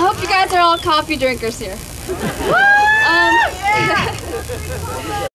hope you guys are all coffee drinkers here.